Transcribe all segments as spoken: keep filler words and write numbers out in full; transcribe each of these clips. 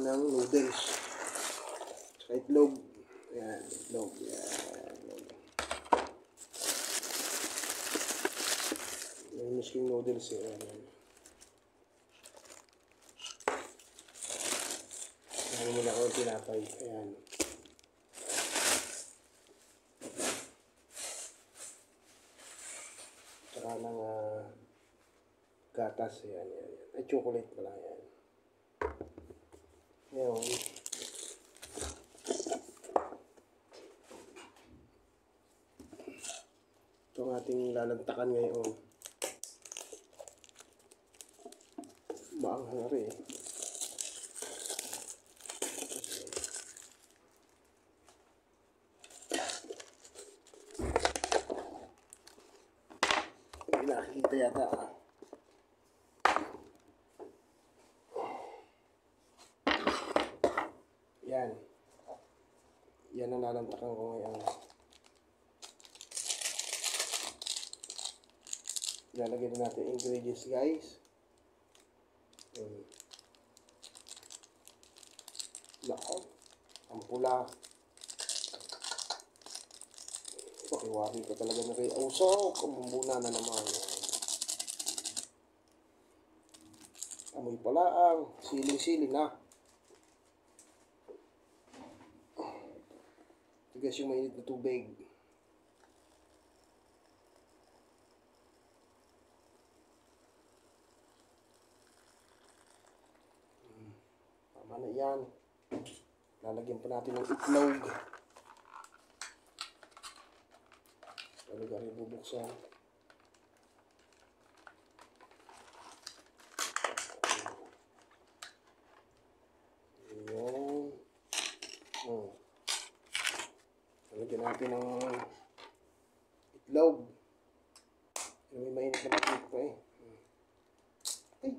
ng noodles. Tsaka itlog. Ayan, itlog. Ayan, itlog. Yung misking noodles eh. Ayan. Ayan muna ako yung tinapay. Ayan. Tsaka ng uh, gatas. Ayan, ayan. Ay, chocolate pala. Ayan. Ayan. Ito ang ating lalantakan ngayon. Maanghang rin eh. Hindi nakikita yata ah. Yan. Yan ang lalantakan ko ngayon. Lalagyan na natin ingredients guys. Hmm. Lako. Ang pula. Pakiwari ko talaga na kayo. Oh, so, kumbumbuna na naman. Amoy pala ang siling-siling na. Tigas yung mainit na tubig. Hmm. Tama na yan. Lalagyan pa natin ng itlog. Talaga rin bubuksan. Ayan. Hmm. Lalagyan natin ng itlog. May mainit na mainit pa eh. Ay.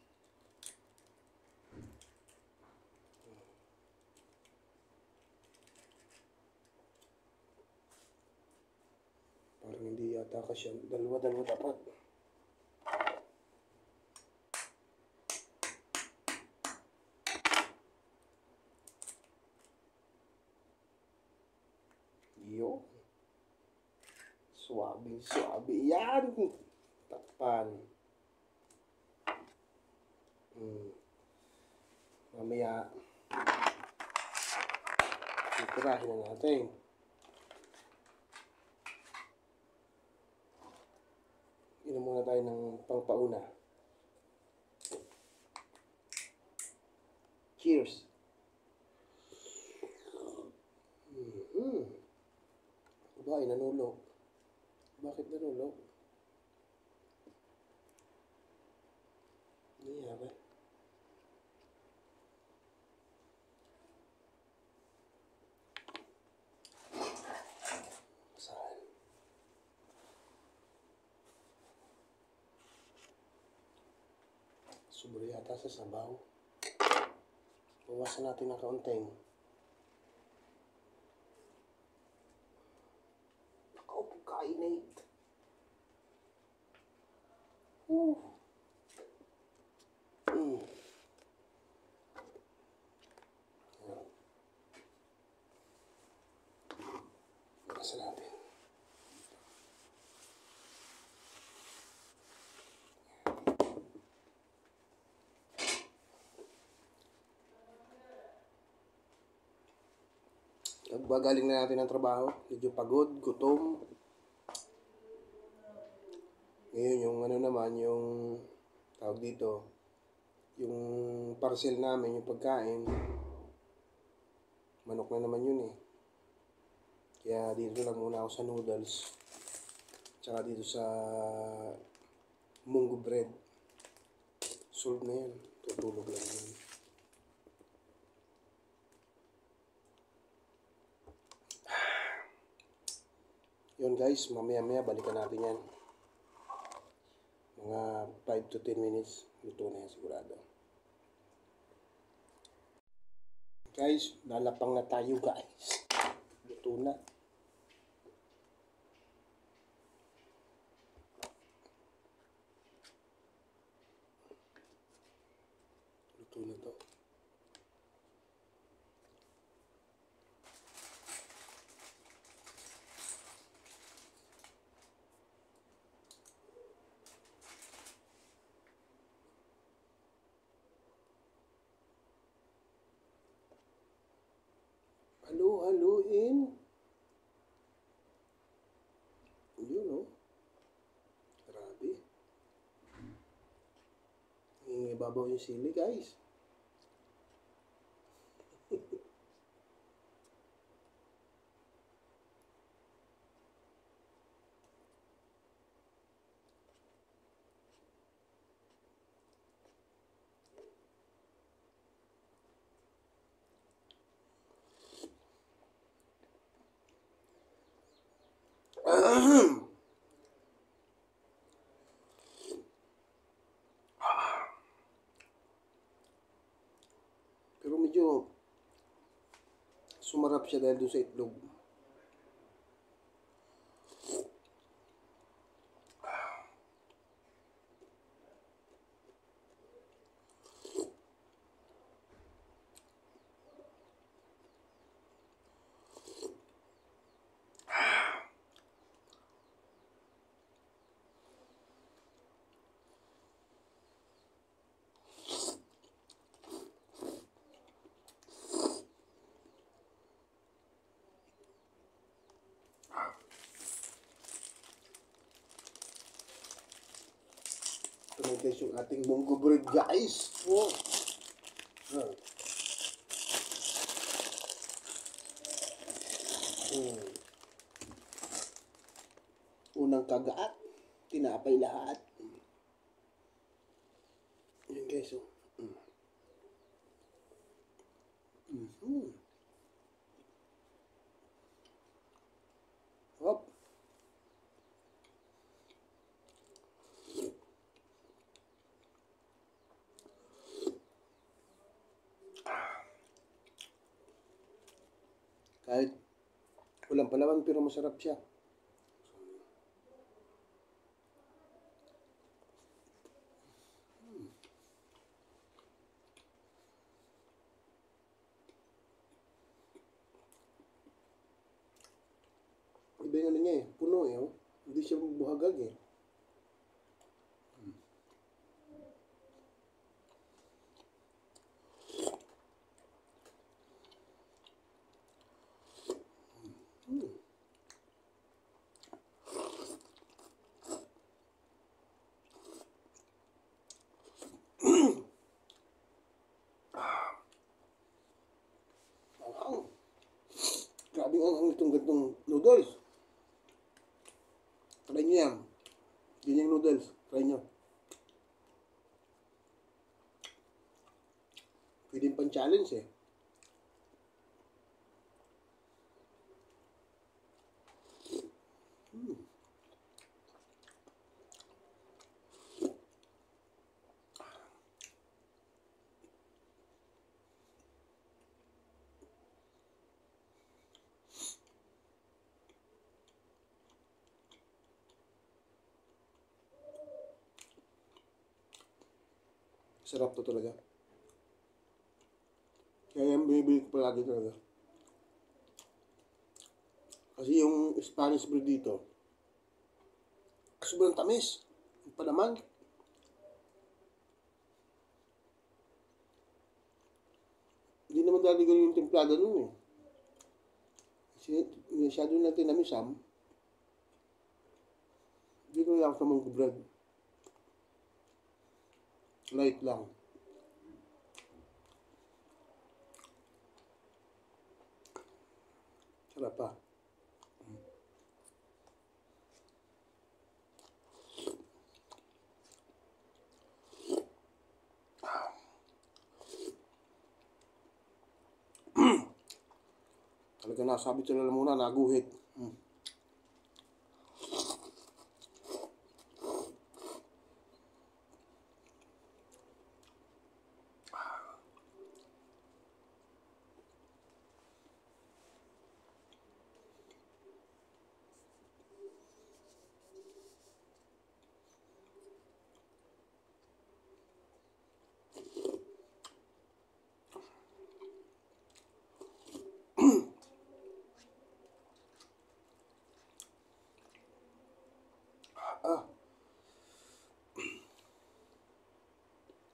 Parang hindi yata kasi dalawa-dalawa dapat. Yo. Suabe, suabe. Yan. Takpan. Hmm. Mamaya. Itirahin na natin. Inom muna tayo ng pangpauna. Cheers. Mm-hmm. Ba, ay nanulog. Bakit nanulog? Hindi ba? Saan? Sobra yata sa sabaw. Bawasan natin ng kaunting. Ako, kainate. Woo. Mm. Bawasan natin. Nagbagaling na natin ng trabaho. Medyo pagod, gutom. Ngayon yung ano naman, yung tawag dito, yung parcel namin, yung pagkain, manok na naman yun eh. Kaya dito lang muna ako sa noodles. Tsaka dito sa munggo bread. Solve na yan. Tutulog lang yan. Yun guys, mamaya-maya balikan natin yan. Mga five to ten minutes, luto na yan sigurado. Guys, lalapang na tayo guys. Luto na. Luto na to. Halo-haloin. Yun, oh. Grabe. Ibabaw yung sili, guys. Pero medyo sumarap siya dahil doon sa itlog. Ito na guys yung ating munggo bread, guys. Oh. Ah. Hmm. Unang kagaat, tinapay lahat. Yan guys, oh. Mm. Mm-hmm. Hop. Kahit walang palaman pero masarap siya. Iba yung ano niya eh, puno eh. Oh. Hindi siya buhagag eh. Hmm. Ang grabe ang ang itong gantong noodles. Try nyo yan. Ganyang noodles. Try nyo. Pwede pang challenge eh. Hmm. Sarap to talaga. Kaya yung binibili ko palagi talaga. Kasi yung Spanish bread dito, sobrang tamis. Yung pa naman. Hindi naman dali ganun yung templada nun eh. Kasi masyado natin namisam. Dito lang sa munggo bread. Light lang. Sarap pa. Talaga nasabit sa lalamunan, naguhit. Hmm. Ah.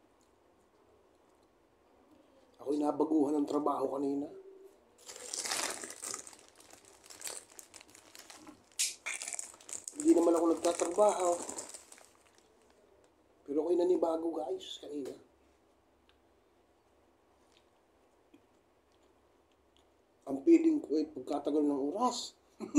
Ako'y nabaguhan ng trabaho kanina. Hindi naman ako nagtatrabaho. Pero ako'y nanibago guys kanina. Ang feeling ko ay pagkatagal ng oras.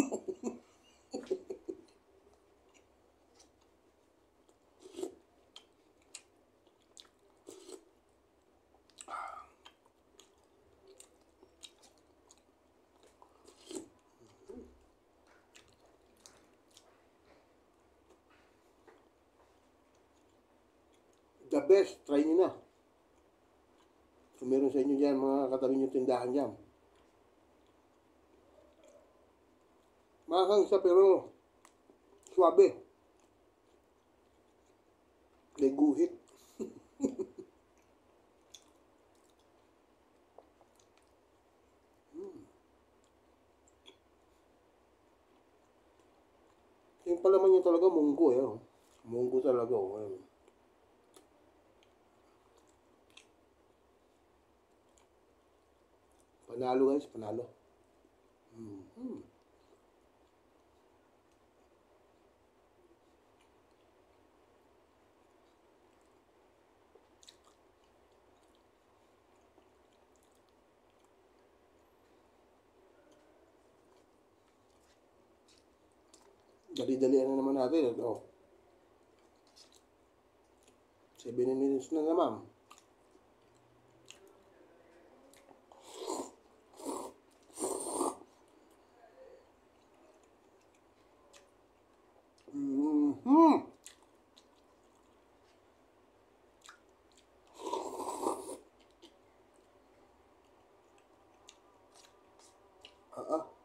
The best, try nyo na. Kung meron sa inyo dyan, mga katabi nyo tindahan dyan. Makakang isa pero swabe. May guhit. hmm. Yung palaman nyo talaga munggo eh. Oh. Munggo talaga. Oh. Ayun. Panalo guys, panalo. Mm-hmm. Dali-dalian na naman natin. Oh. seven minutes na naman. Mm-hmm. Ah, ah.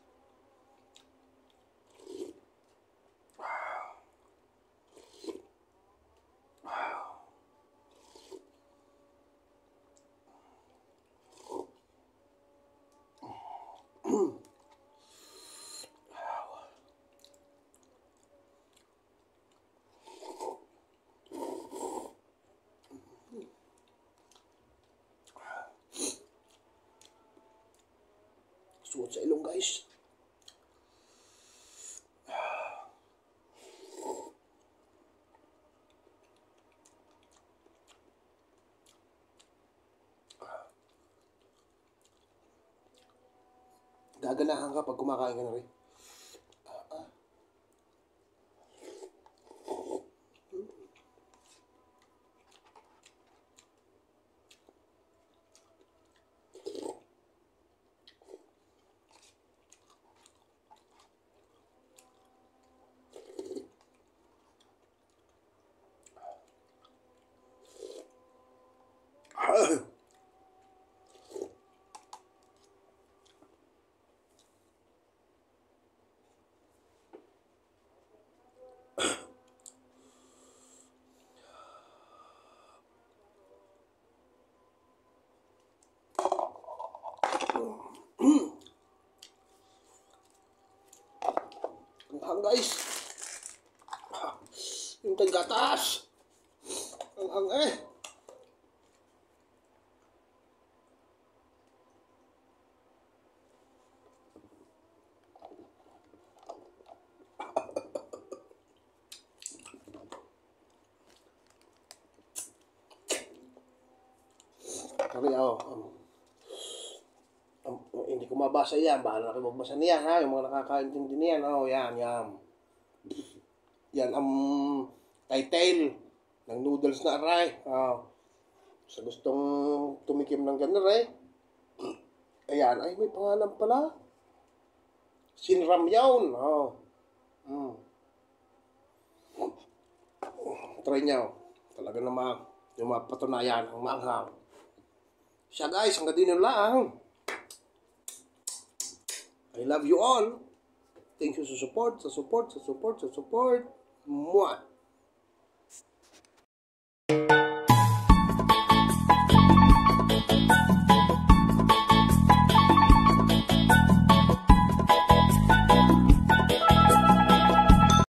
Suot sa ilong guys. Gaganahan ka pag kumakain ka na rin. Ang guys. Yung tanggatas. Ang hang eh. Sabi ako, um, um, hindi ko mabasa yan. Bahala kayo magbasa niyan ha. Yung mga nakakaintindi niyan. Oh, yan, yan. Yan ang um, title ng noodles na aray. Oh. Sa gustong tumikim ng ganda aray. Ayan, ay may pangalan pala. Sinramyawn. Oh. Mm. Try nyo. Talaga naman yung mapatunayan ang maanghang. Siya guys, hanggang din lang. I love you all. Thank you sa support, sa support, sa support, sa support. Mwah!